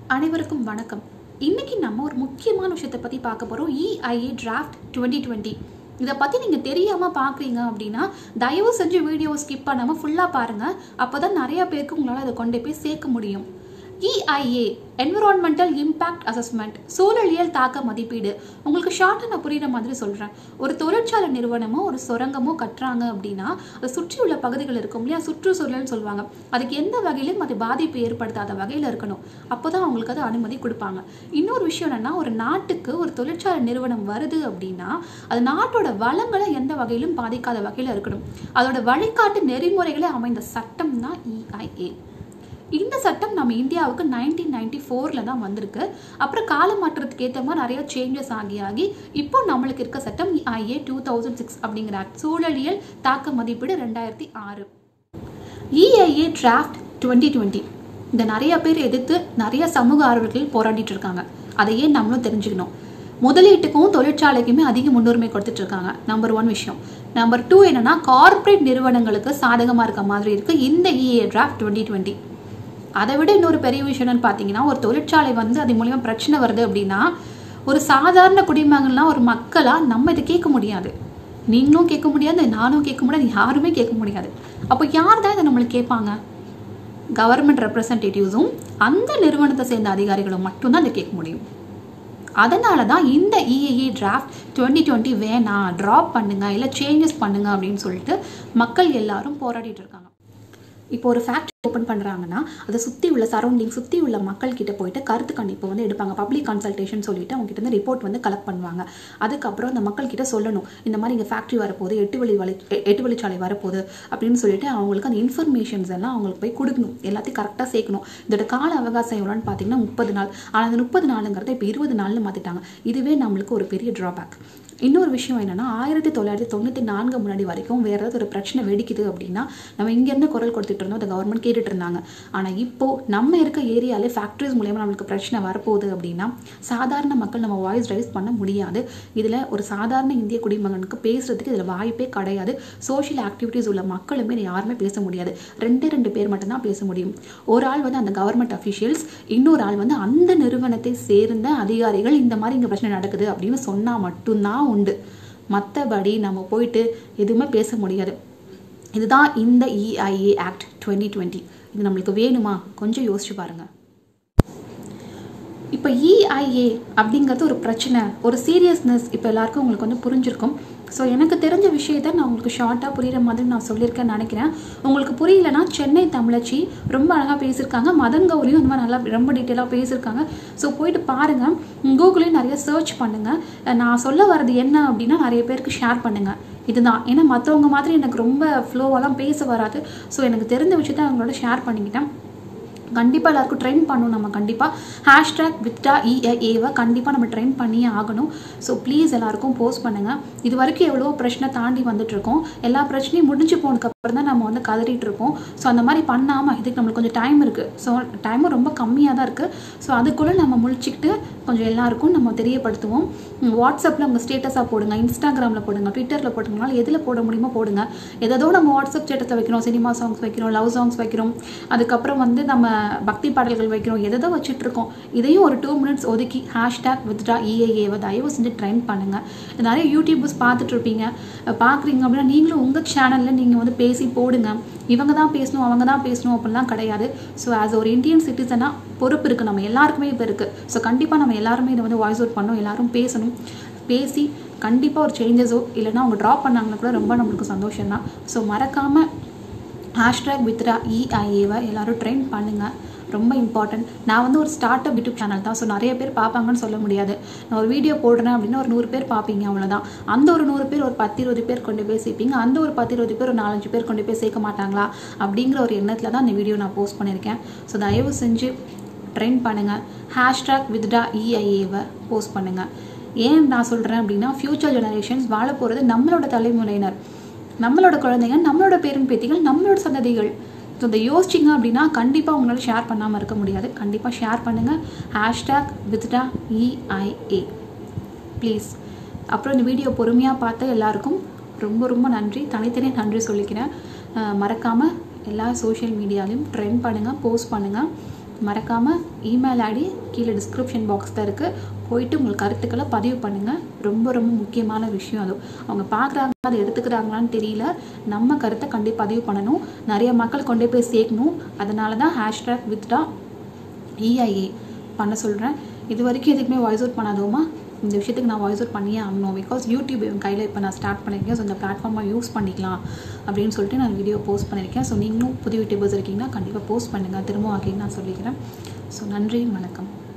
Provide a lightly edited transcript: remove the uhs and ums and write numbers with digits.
அனைவருக்கும் வணக்கம். இன்னைக்கு நம்ம ஒரு முக்கியமான விஷயத்தை பற்றி பார்க்க போகிறோம். EIA DRAFT 2020. இதை பற்றி நீங்கள் தெரியாமல் பார்க்குறீங்க அப்படின்னா தயவு செஞ்சு வீடியோ ஸ்கிப் பண்ணாமல் ஃபுல்லாக பாருங்கள். அப்போ தான் நிறையா பேருக்கு உங்களால் அதை கொண்டு போய் சேர்க்க முடியும். EIA என்விரான்மெண்டல் இம்பேக்ட் அசஸ்மெண்ட், சூழலியல் தாக்க மதிப்பீடு. உங்களுக்கு ஷார்ட்டாக நான் புரிகிற மாதிரி சொல்கிறேன். ஒரு தொழிற்சாலை நிறுவனமோ ஒரு சுரங்கமோ கட்டுறாங்க அப்படின்னா அதை சுற்றி உள்ள பகுதிகள் இருக்கும் இல்லையா, சுற்றுச்சூழல்னு சொல்லுவாங்க. அதுக்கு எந்த வகையிலும் அது பாதிப்பு ஏற்படுத்தாத வகையில் இருக்கணும். அப்போ தான் அவங்களுக்கு அது அனுமதி கொடுப்பாங்க. இன்னொரு விஷயம் என்னென்னா, ஒரு நாட்டுக்கு ஒரு தொழிற்சாலை நிறுவனம் வருது அப்படின்னா அது நாட்டோட வளங்களை எந்த வகையிலும் பாதிக்காத வகையில் இருக்கணும். அதோட வழிகாட்டு நெறிமுறைகளை அமைந்த சட்டம் தான் EIA. இந்த சட்டம் நம்ம இந்தியாவுக்கு 1994 தான் வந்திருக்கு. அப்புறம் கால மாற்றத்துக்கு ஏற்ற மாதிரி நிறைய சேஞ்சஸ் ஆகி இப்போ நம்மளுக்கு இருக்க சட்டம் EIA 2006 அப்படிங்கிற ஆக்ட், சூழலியல் தாக்க மதிப்பீடு 2006. EIA DRAFT 2020 இந்த நிறைய பேர் எதிர்த்து நிறைய சமூக ஆர்வலர்கள் போராடிட்டு இருக்காங்க. அதையே நம்மளும் தெரிஞ்சுக்கணும். முதலீட்டுக்கும் தொழிற்சாலைக்குமே அதிக முன்னுரிமை கொடுத்துட்டு இருக்காங்க. நம்பர் 1 விஷயம். நம்பர் 2 என்னன்னா, கார்ப்பரேட் நிறுவனங்களுக்கு சாதகமாக இருக்க மாதிரி இருக்கு இந்த EIA DRAFT 2020. அதை விட இன்னொரு பெரிய விஷயம் என்னன்னு பார்த்தீங்கன்னா, ஒரு தொழிற்சாலை அது மூலிமா பிரச்சனை வருது அப்படின்னா ஒரு சாதாரண குடிமகன்லாம் ஒரு மக்களாக நம்ம இதை கேட்க முடியாது. நீங்களும் கேட்க முடியாது, நானும் கேட்க முடியாது, யாருமே கேட்க முடியாது. அப்போ யார் தான் இதை நம்மளுக்கு கேட்பாங்க? கவர்மெண்ட் ரெப்ரசன்டேட்டிவ்ஸும் அந்த நிறுவனத்தை சேர்ந்த அதிகாரிகளும் மட்டும்தான் இதை கேட்க முடியும். அதனால தான் இந்த EIA DRAFT 2020 வேணாம், ட்ராப் பண்ணுங்க, இல்லை சேஞ்சஸ் பண்ணுங்க அப்படின்னு சொல்லிட்டு மக்கள் எல்லாரும் போராடிட்டு இருக்காங்க. இப்போ ஒரு ஃபேக்ட்ரி ஓப்பன் பண்ணுறாங்கன்னா அதை சுற்றி உள்ள சரௌண்டிங், சுற்றி உள்ள மக்கள்கிட்ட போயிட்டு கருத்து கணிப்பு எடுப்பாங்க. பப்ளிக் கன்சல்டேஷன் சொல்லிட்டு அவங்க கிட்ட ரிப்போர்ட் கலெக்ட் பண்ணுவாங்க. அதுக்கப்புறம் அந்த மக்கள்கிட்ட சொல்லணும், இந்த மாதிரி இங்கே ஃபேக்ட்ரி வரப்போகுது, எட்டு வழிச்சாலை வரப்போகுது அப்படின்னு சொல்லிட்டு அவங்களுக்கு அந்த இன்ஃபர்மேஷன்ஸ் எல்லாம் அவங்களுக்கு போய் கொடுக்கணும். எல்லாத்தையும் கரெக்டாக சேர்க்கணும். இதோட கால அவகாசம் எவ்வளோன்னு பார்த்தீங்கன்னா 30 நாள். ஆனால் அந்த 30 நாளுங்கிறத இப்போ 20 நாள்னு மாற்றிட்டாங்க. இதுவே நம்மளுக்கு ஒரு பெரிய ட்ராபேக். இன்னொரு விஷயம் என்னென்னா, 1994 முன்னாடி வரைக்கும் வேறு ஏதாவது ஒரு பிரச்சனை வெடிக்குது அப்படின்னா நம்ம இங்கேருந்து குரல் கொடுத்துட்டு இருந்தோம், அதை கவர்மெண்ட் கேட்டுட்டு இருந்தாங்க. ஆனால் இப்போது நம்ம இருக்க ஏரியாலே ஃபேக்ட்ரிஸ் மூலயமா நம்மளுக்கு பிரச்சனை வரப்போகுது அப்படின்னா சாதாரண மக்கள் நம்ம வாய்ஸ் ரைஸ் பண்ண முடியாது. இதில் ஒரு சாதாரண இந்திய குடிமகனுக்கு பேசுகிறதுக்கு இதில் வாய்ப்பே கிடையாது. சோஷியல் ஆக்டிவிட்டீஸ் உள்ள மக்களுமே யாருமே பேச முடியாது. 2 பேர் மட்டும்தான் பேச முடியும். ஒரு ஆள் அந்த கவர்மெண்ட் அஃபிஷியல்ஸ், இன்னொரு ஆள் அந்த நிறுவனத்தை சேர்ந்த அதிகாரிகள் இந்த மாதிரி இங்கே பிரச்சனை நடக்குது அப்படின்னு சொன்னால் மட்டும்தான் உண்டு. மற்றபடி நம்ம போயிட்டு எதுவுமே பேச முடியாது. இதுதான் இந்த EIA Act 2020. இது நம்மளுக்கு வேணுமா? கொஞ்சம் யோசிச்சு பாருங்க. இப்போ EIA அப்படிங்கிறது ஒரு பிரச்சனை, ஒரு சீரியஸ்னஸ் இப்போ எல்லாருக்கும் உங்களுக்கு புரிஞ்சிருக்கும். ஸோ எனக்கு தெரிஞ்ச விஷயத்தை நான் உங்களுக்கு ஷார்ட்டாக புரிகிற மாதிரி நான் சொல்லியிருக்கேன்னு நினைக்கிறேன். உங்களுக்கு புரியலன்னா சென்னை தமிழச்சி ரொம்ப அழகாக பேசியிருக்காங்க, மதன் கௌரியும் இந்த மாதிரி நல்லா ரொம்ப டீட்டெயிலாக பேசியிருக்காங்க. ஸோ போயிட்டு பாருங்கள், கூகுளையும் நிறைய சர்ச் பண்ணுங்கள். நான் சொல்ல வர்றது என்ன அப்படின்னா நிறைய பேருக்கு ஷேர் பண்ணுங்கள். இதுதான், ஏன்னா மற்றவங்க மாதிரி எனக்கு ரொம்ப ஃப்ளோவெல்லாம் பேச வராது. ஸோ எனக்கு தெரிஞ்ச விஷயத்தை அவங்களோட ஷேர் பண்ணிக்கிட்டேன். கண்டிப்பாக எல்லாருக்கும் ட்ரெயின் பண்ணணும். நம்ம கண்டிப்பாக #withdrawEIA கண்டிப்பாக நம்ம ட்ரெயின் பண்ணியே ஆகணும். ஸோ ப்ளீஸ் எல்லாருக்கும் போஸ்ட் பண்ணுங்கள். இது வரைக்கும் எவ்வளோ பிரச்சனை தாண்டி வந்துட்டுருக்கோம். எல்லா பிரச்சனையும் முடிஞ்சு போனதுக்கப்புறம் தான் நம்ம கதறிட்டு இருக்கோம். ஸோ அந்த மாதிரி பண்ணாமல் இதுக்கு நம்மளுக்கு கொஞ்சம் டைம் இருக்குது. ஸோ டைமும் ரொம்ப கம்மியாக தான் இருக்குது. ஸோ அதுக்குள்ளே நம்ம முழிச்சிக்கிட்டு கொஞ்சம் எல்லாருக்கும் நம்ம தெரியப்படுத்துவோம். வாட்ஸ்அப்பில் உங்கள் ஸ்டேட்டஸாக போடுங்க, இன்ஸ்டாகிராமில் போடுங்க, ட்விட்டரில் போடுங்கனால எதில் போட முடியுமோ போடுங்க. ஏதோ நம்ம வாட்ஸ்அப் ஸ்டேட்டஸில் வைக்கிறோம், சினிமா சாங்ஸ் வைக்கிறோம், லவ் சாங்ஸ் வைக்கிறோம், அதுக்கப்புறம் நம்ம பக்தி பாடல்கள் வைக்கிறோம், எதோ வச்சுட்டு இருக்கோம். இதையும் ஒரு 2 minutes ஒதுக்கி #withdrawEIA தயவு செஞ்சு ட்ரெயின் பண்ணுங்கள். நிறைய யூடியூபர்ஸ் பார்த்துட்டு இருப்பீங்க, பார்க்குறீங்க அப்படின்னா நீங்களும் உங்கள் சேனலில் நீங்கள் பேசி போடுங்க. இவங்க தான் பேசணும், அவங்க தான் பேசணும் அப்படிலாம் கிடையாது. ஸோ ஆஸ் ஒரு இந்தியன் சிட்டிசனாக பொறுப்பு இருக்குது, நம்ம எல்லாருக்குமே இப்போ இருக்குது. ஸோ கண்டிப்பாக நம்ம எல்லாருமே இதை வாய்ஸ் அவுட் பண்ணணும், எல்லாரும் பேசணும். பேசி கண்டிப்பாக ஒரு சேஞ்சஸோ இல்லைனா அவங்க ட்ராப் பண்ணாங்கன்னா கூட ரொம்ப நம்மளுக்கு சந்தோஷம் தான். ஸோ மறக்காமல் #withdrawEIA எல்லாரும் ட்ரெயின் பண்ணுங்கள். ரொம்ப இம்பார்ட்டன்ட். நான் ஒரு ஸ்டார்ட் அப் யூடியூப் சேனல் தான். ஸோ நிறைய பேர் பார்ப்பாங்கன்னு சொல்ல முடியாது. நான் ஒரு வீடியோ போடுறேன் அப்படின்னா ஒரு 100 பேர் பார்ப்பீங்க, அவ்வளோதான். அந்த ஒரு 100 பேர் ஒரு 10-20 பேர் கொண்டு போய் சேர்ப்பீங்க. அந்த ஒரு 10-20 பேர் ஒரு 4-5 பேர் கொண்டு போய் சேர்க்க மாட்டாங்களா அப்படிங்கிற ஒரு எண்ணத்தில் தான் இந்த வீடியோ நான் போஸ்ட் பண்ணியிருக்கேன். ஸோ தயவு செஞ்சு ட்ரெயின் பண்ணுங்கள். #withdrawEIA போஸ்ட் பண்ணுங்கள். ஏன் நான் சொல்கிறேன் அப்படின்னா, ஃப்யூச்சர் ஜெனரேஷன்ஸ் வாழ போகிறது நம்மளோட தலைமுறையினர், நம்மளோட குழந்தைங்க, நம்மளோட பேரன் பேத்திகள், நம்மளோட சந்ததிகள். ஸோ இதை யோசிச்சிங்க அப்படின்னா கண்டிப்பாக உங்களால் ஷேர் பண்ணாமல் இருக்க முடியாது. கண்டிப்பாக ஷேர் பண்ணுங்கள். #withdrawEIA please. அப்புறம் இந்த வீடியோ பொறுமையாக பார்த்த எல்லாருக்கும் ரொம்ப ரொம்ப நன்றி, தனித்தனி நன்றி சொல்லிக்கிறேன். மறக்காமல் எல்லா சோஷியல் மீடியாலையும் ட்ரெண்ட் பண்ணுங்கள், போஸ்ட் பண்ணுங்கள். மறக்காமல் இமெயில் ஐடி கீழே டிஸ்கிரிப்ஷன் பாக்ஸில் இருக்குது, போயிட்டு உங்கள் கருத்துக்களை பதிவு பண்ணுங்கள். ரொம்ப ரொம்ப முக்கியமான விஷயம் அது. அவங்க பார்க்குறாங்க, அதை எடுத்துக்கிறாங்களான்னு தெரியல. நம்ம கருத்தை கண்டிப்பாக பதிவு பண்ணணும், நிறைய மக்கள் கொண்டு போய் சேர்க்கணும். அதனால தான் #withdrawEIA பண்ண சொல்கிறேன். இது வரைக்கும் எதுக்குமே வாய்ஸ் அவுட் பண்ணாதோமா, இந்த விஷயத்துக்கு நான் வாய்ஸ் அவுட் பண்ணியே ஆகணும். பிகாஸ் யூடியூப் என் கையில் இப்போ நான் ஸ்டார்ட் பண்ணியிருக்கேன். ஸோ இந்த பிளாட்ஃபார்மை யூஸ் பண்ணிக்கலாம் அப்படின்னு சொல்லிட்டு நான் வீடியோ போஸ்ட் பண்ணியிருக்கேன். ஸோ நீங்களும் புது யூடியூபர்ஸ் இருக்கீங்கன்னா கண்டிப்பாக போஸ்ட் பண்ணுங்கள், திரும்ப ஆகின்னு நான் சொல்லிக்கிறேன். ஸோ நன்றி, வணக்கம்.